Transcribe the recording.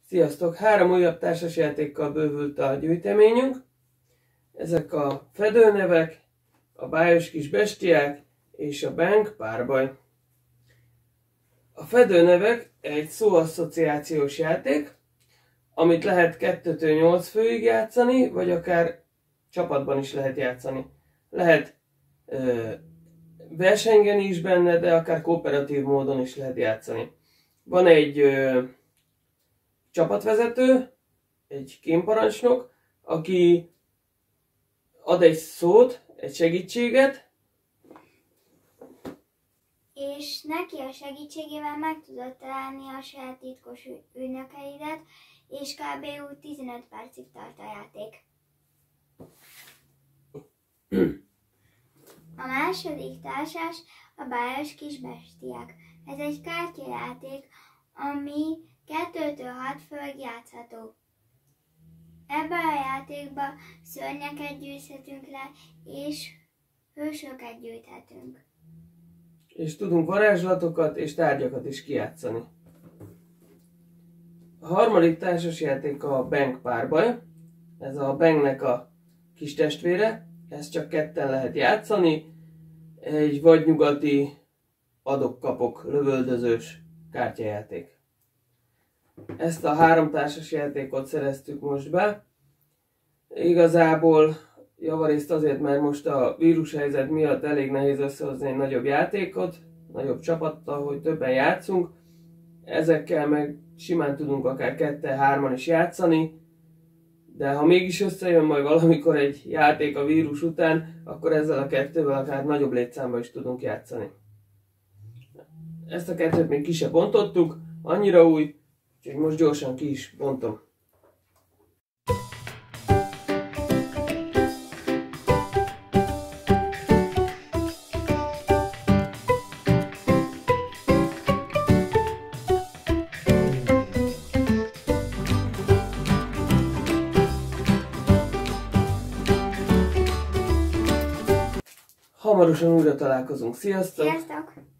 Sziasztok! 3 újabb társasjátékkal bővült a gyűjteményünk. Ezek a fedőnevek, a bájos kis bestiák és a bank párbaj. A fedőnevek egy szóasszociációs játék, amit lehet 2-től 8 főig játszani, vagy akár csapatban is lehet játszani. Lehet versengeni is benne, de akár kooperatív módon is lehet játszani. Van egy csapatvezető, egy kémparancsnok, aki ad egy szót, egy segítséget, és neki a segítségével meg tudod találni a saját titkos ügynökeidet, és kb. Úgy 15 percig tart a játék. A második társas a bájos kis bestiák. Ez egy kártyajáték, ami 2-től 6 főig játszható. Ebben a játékban szörnyeket győzhetünk le, és hősöket gyűjthetünk. és tudunk varázslatokat és tárgyakat is kijátszani. A harmadik társasjáték a bank párbaj. Ez a banknek a kis testvére. Ezt csak ketten lehet játszani. Egy vadnyugati adok-kapok lövöldözős kártyajáték. Ezt a 3 társasjátékot szereztük most be. Igazából javarészt azért, mert most a vírushelyzet miatt elég nehéz összehozni egy nagyobb játékot, nagyobb csapattal, hogy többen játszunk. Ezekkel meg simán tudunk akár 2-3-an is játszani, de ha mégis összejön majd valamikor egy játék a vírus után, akkor ezzel a 2-vel akár nagyobb létszámban is tudunk játszani. Ezt a 2-t még ki se bontottuk, annyira új, úgyhogy most gyorsan ki is bontom. Hamarosan újra találkozunk. Sziasztok! Sziasztok!